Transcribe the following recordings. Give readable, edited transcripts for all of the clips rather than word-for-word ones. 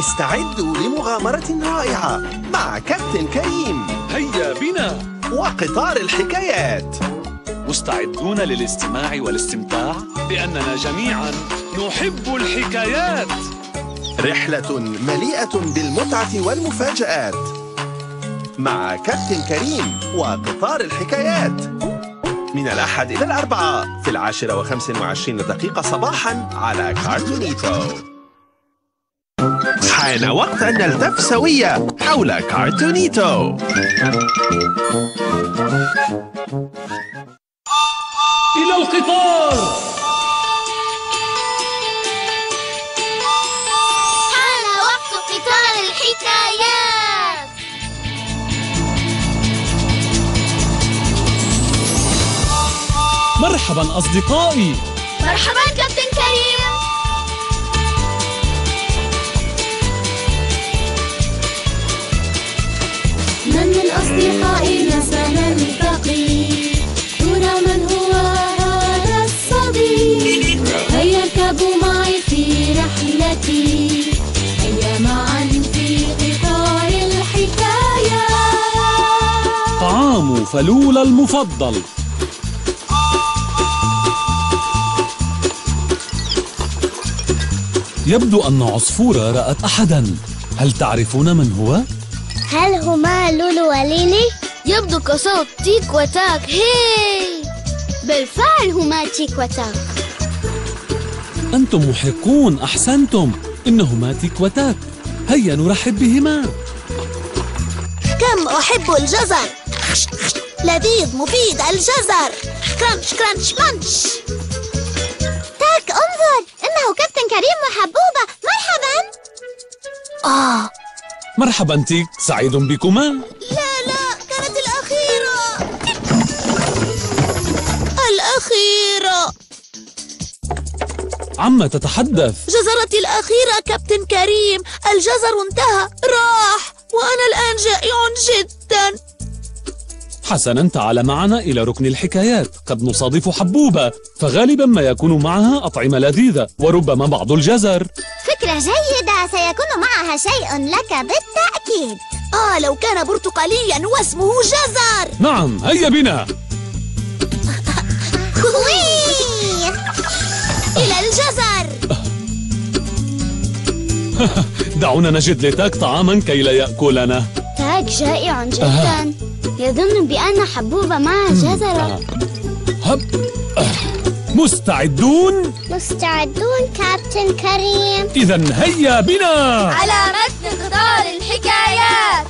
استعدوا لمغامرة رائعة مع كابتن كريم. هيا بنا. وقطار الحكايات. مستعدون للاستماع والاستمتاع؟ لأننا جميعا نحب الحكايات. رحلة مليئة بالمتعة والمفاجآت مع كابتن كريم وقطار الحكايات، من الأحد إلى الأربعاء في 10:25 صباحا على كارتونيتو. حان وقت أن نلتف سويا حول كارتونيتو. إلى القطار. حان وقت قطار الحكايات. مرحبا أصدقائي. مرحبا كابتن كريم. من الأصدقاء سنلتقي؟ ترى من هو هذا الصديق؟ هيا اركبوا معي في رحلتي، هيا معا في قطار الحكايات. طعام فلول المفضل. يبدو أن عصفورة رأت أحداً. هل تعرفون من هو؟ هل هما لولو وليلي؟ يبدو كصوت تيك وتاك. هي بالفعل هما تيك وتاك. أنتم محقون، أحسنتم، إنهما تيك وتاك. هيا نرحب بهما. كم أحب الجزر، لذيذ مفيد الجزر. كرانش كرانش كرانش. تاك انظر، إنه كابتن كريم وحبوبة. مرحبا. مرحبا تيك، سعيد بكما. لا كانت الأخيرة. الأخيرة. عما تتحدث؟ جزرتي الأخيرة كابتن كريم. الجزر انتهى، راح، وأنا الآن جائع جدا. حسناً، تعال معنا إلى ركن الحكايات. قد نصادف حبوبة، فغالباً ما يكون معها أطعمة لذيذة وربما بعض الجزر. فكرة جيدة، سيكون معها شيء لك بالتأكيد. لو كان برتقاليا واسمه جزر. نعم، هيا بنا. إلى الجزر. دعونا نجد لتاك طعاماً كي لا يأكلنا. تاك جائع جدا. يظن بأن حبوبة معها جزرة. مستعدون؟ مستعدون كابتن كريم. إذن هيا بنا. على متن قطار الحكايات.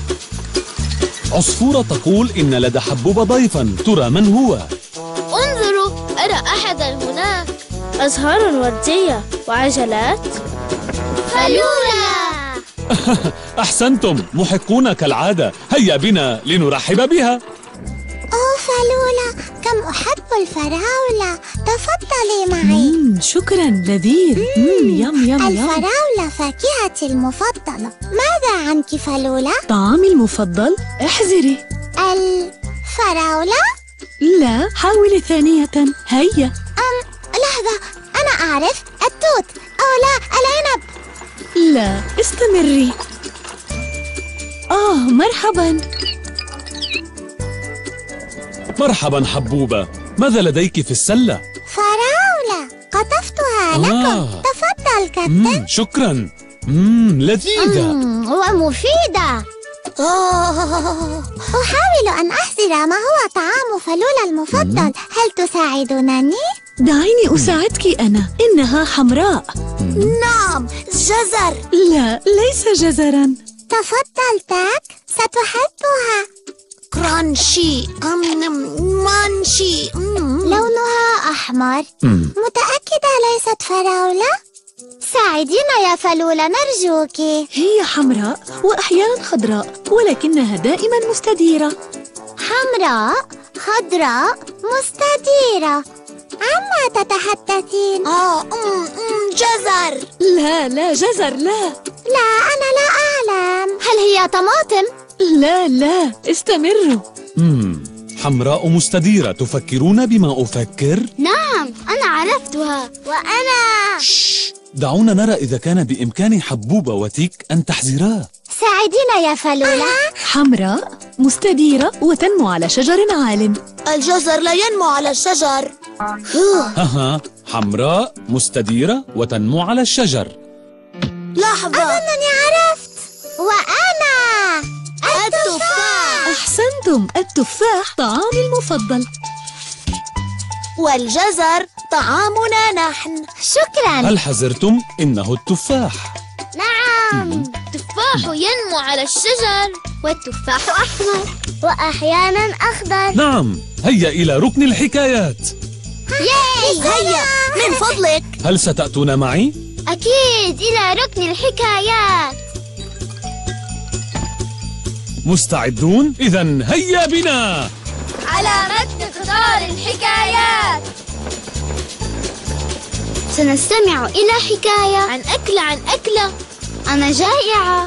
عصفورة تقول إن لدى حبوبة ضيفاً. ترى من هو؟ انظروا، أرى أحدا هناك. أزهار وردية وعجلات. فلولة. أحسنتم، محقون كالعادة. هيا بنا لنرحب بها. فلولة، كم أحب الفراولة. تفضلي معي. شكرا، لذيذ. يم يم الفراولة فاكهتي المفضلة. ماذا عنك فلولة؟ طعامي المفضل. احذري. الفراولة؟ لا، حاولي ثانية. هيا. لحظة، أنا أعرف. التوت. لا، العنب. لا، استمري. مرحبا. مرحبا حبوبة، ماذا لديك في السلة؟ فراولة، قطفتها لكم. تفضل كابتن. شكرا. لذيذة. ومفيدة. أحاول أن أحذر ما هو طعام فلولة المفضل. هل تساعدونني؟ دعيني أساعدك أنا. إنها حمراء. نعم، جزر. لا، ليس جزرا. تفضل تاك، ستحبها. كرانشي. مانشي. لونها أحمر. متأكدة ليست فراولة؟ ساعدينا يا فلولة نرجوك. هي حمراء وأحيانا خضراء، ولكنها دائما مستديرة. حمراء، خضراء، مستديرة. عما تتحدثين؟ جزر. لا جزر. لا، أنا لا أعلم. هل هي طماطم؟ لا، استمروا. حمراء مستديرة. تفكرون بما أفكر؟ نعم، أنا عرفتها. وأنا دعونا نرى إذا كان بإمكان حبوبة وتيك أن تحزراه. ساعدينا يا فلولة. حمراء مستديرة وتنمو على شجر عال. الجزر لا ينمو على الشجر. حمراء مستديرة وتنمو على الشجر. لحظة، أظنني عرفت. وأنا التفاح. أحسنتم، التفاح طعامي المفضل. والجزر طعامنا نحن. شكراً. هل حزرتم؟ إنه التفاح. نعم، التفاح ينمو على الشجر، والتفاح أحمر وأحياناً أخضر. نعم، هيا إلى ركن الحكايات. ياي، هيا من فضلك. هل ستأتون معي؟ أكيد، إلى ركن الحكايات. مستعدون؟ إذن هيا بنا. على متن قطار الحكايات سنستمع إلى حكاية عن أكلة. أنا جائعة.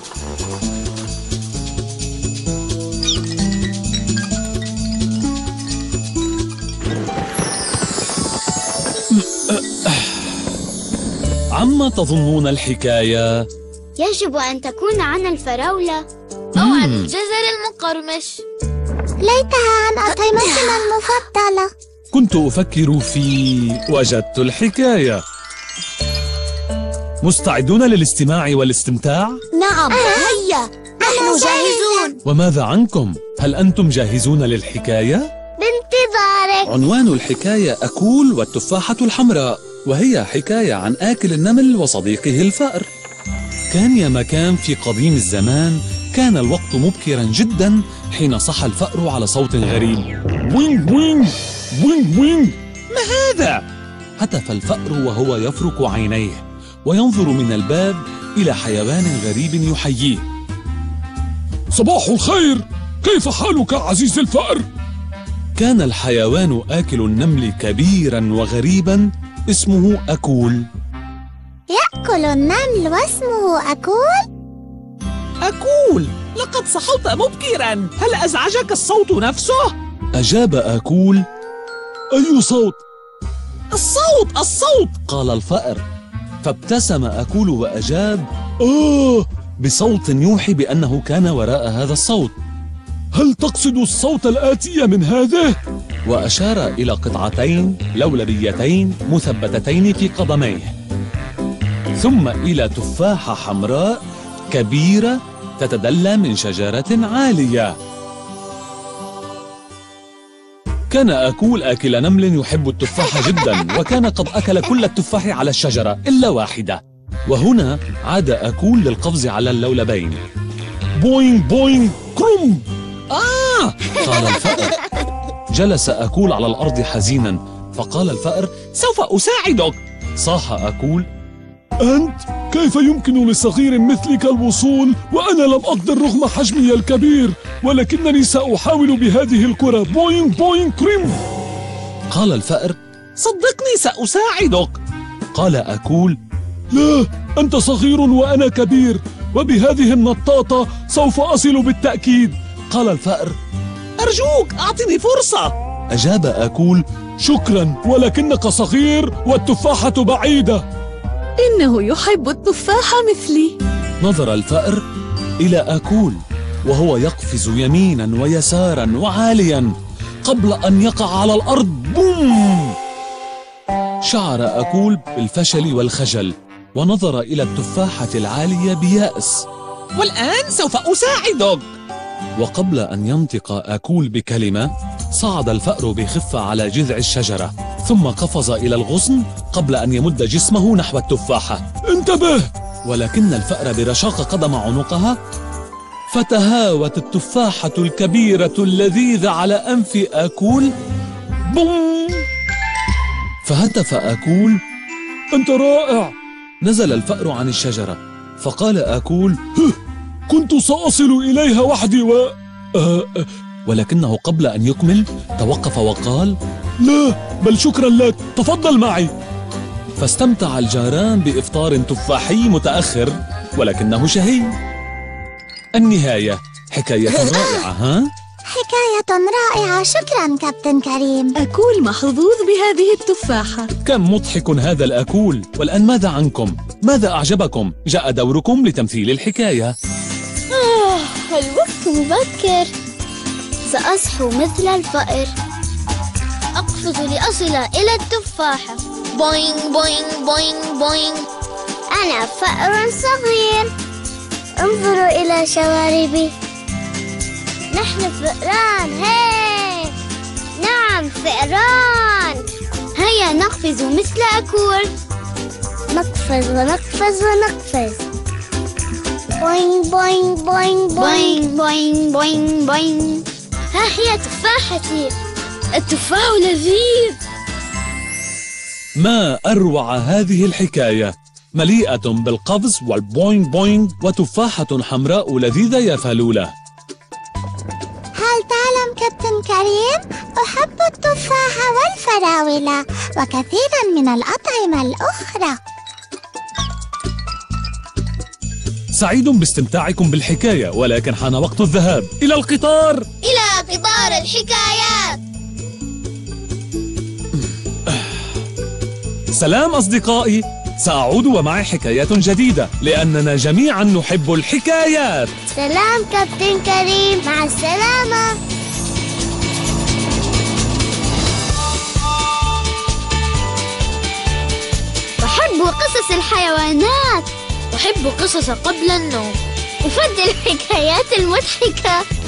عما تظنون الحكاية؟ يجب أن تكون عن الفراولة أو عن الجزر المقرمش. ليتها عن أطعمتنا المفضلة. كنت أفكر في وجدت الحكاية. مستعدون للاستماع والاستمتاع؟ نعم، هيا، نحن جاهزون. وماذا عنكم؟ هل أنتم جاهزون للحكاية؟ بانتظارك. عنوان الحكاية أكول والتفاحة الحمراء، وهي حكاية عن آكل النمل وصديقه الفأر. كان يا مكان في قديم الزمان، كان الوقت مبكرا جدا حين صح الفأر على صوت غريب. بوينغ بوينغ بوينغ بوينغ. ما هذا؟ هتف الفأر وهو يفرك عينيه وينظر من الباب إلى حيوان غريب يحييه. صباح الخير، كيف حالك عزيز الفأر؟ كان الحيوان آكل النمل كبيرا وغريبا اسمه أكول. يأكل النمل واسمه أكول؟ أكول، لقد صحوت مبكرا، هل أزعجك الصوت نفسه؟ أجاب أكول. أي صوت؟ الصوت قال الفأر. فابتسم أكول وأجاب بصوت يوحي بأنه كان وراء هذا الصوت. هل تقصد الصوت الآتي من هذه؟ وأشار إلى قطعتين لولبيتين مثبتتين في قدميه، ثم إلى تفاحة حمراء كبيرة تتدلى من شجرة عالية. كان أكول آكل نمل يحب التفاح جدا، وكان قد أكل كل التفاح على الشجرة إلا واحدة. وهنا عاد أكول للقفز على اللولبين. بوينغ بوينغ كروم. قال الفأر. جلس أكول على الأرض حزينا، فقال الفأر: سوف أساعدك. صاح أكول: أنت؟ كيف يمكن لصغير مثلك الوصول وأنا لم أقدر رغم حجمي الكبير؟ ولكنني سأحاول بهذه الكرة. بوينغ بوينغ كريم. قال الفأر: صدقني سأساعدك. قال أكول: لا، أنت صغير وأنا كبير، وبهذه النطاطة سوف أصل بالتأكيد. قال الفأر: أرجوك أعطني فرصة. أجاب أكول: شكرا، ولكنك صغير والتفاحة بعيدة. إنه يحب التفاح مثلي. نظر الفأر إلى أكول وهو يقفز يمينا ويسارا وعاليا قبل أن يقع على الأرض. بوم! شعر أكول بالفشل والخجل، ونظر إلى التفاحة العالية بيأس. والآن سوف أساعدك. وقبل أن ينطق أكول بكلمة، صعد الفأر بخفة على جذع الشجرة، ثم قفز إلى الغصن قبل أن يمد جسمه نحو التفاحة. انتبه! ولكن الفأر برشاقة قدم عنقها، فتهاوت التفاحة الكبيرة اللذيذة على أنف أكول. بوم! فهتف أكول: أنت رائع! نزل الفأر عن الشجرة، فقال أكول: كنت سأصل إليها وحدي ولكنه قبل أن يكمل توقف وقال: لا، بل شكرا لك، تفضل معي. فاستمتع الجاران بإفطار تفاحي متأخر ولكنه شهي. النهاية: حكاية رائعة، ها؟ حكاية رائعة، شكرا كابتن كريم. أكول محظوظ بهذه التفاحة. كم مضحك هذا الأكول. والآن ماذا عنكم؟ ماذا أعجبكم؟ جاء دوركم لتمثيل الحكاية. الوقت مبكر، سأصحو مثل الفأر، أقفز لأصل إلى التفاحة. بوينغ بوينغ بوينغ بوينغ. أنا فأر صغير، انظروا إلى شواربي. نحن فئران. هاي نعم فئران. هيا نقفز مثل أكول. نقفز ونقفز ونقفز. بوينغ بوينغ بوينغ بوينغ بوينغ بوينغ بوينغ. ها هي تفاحتي، التفاح لذيذ. ما أروع هذه الحكاية، مليئة بالقفز والبوينغ بوينغ وتفاحة حمراء لذيذة يا فلولة. هل تعلم كابتن كريم، أحب التفاح والفراولة وكثيرا من الأطعمة الأخرى. سعيد باستمتاعكم بالحكاية، ولكن حان وقت الذهاب إلى القطار. إلى قطار الحكايات. سلام أصدقائي، سأعود ومعي حكايات جديدة لأننا جميعا نحب الحكايات. سلام كابتن كريم، مع السلامة. أحب قصص الحيوانات، أحب قصص قبل النوم، أفضل الحكايات المضحكة.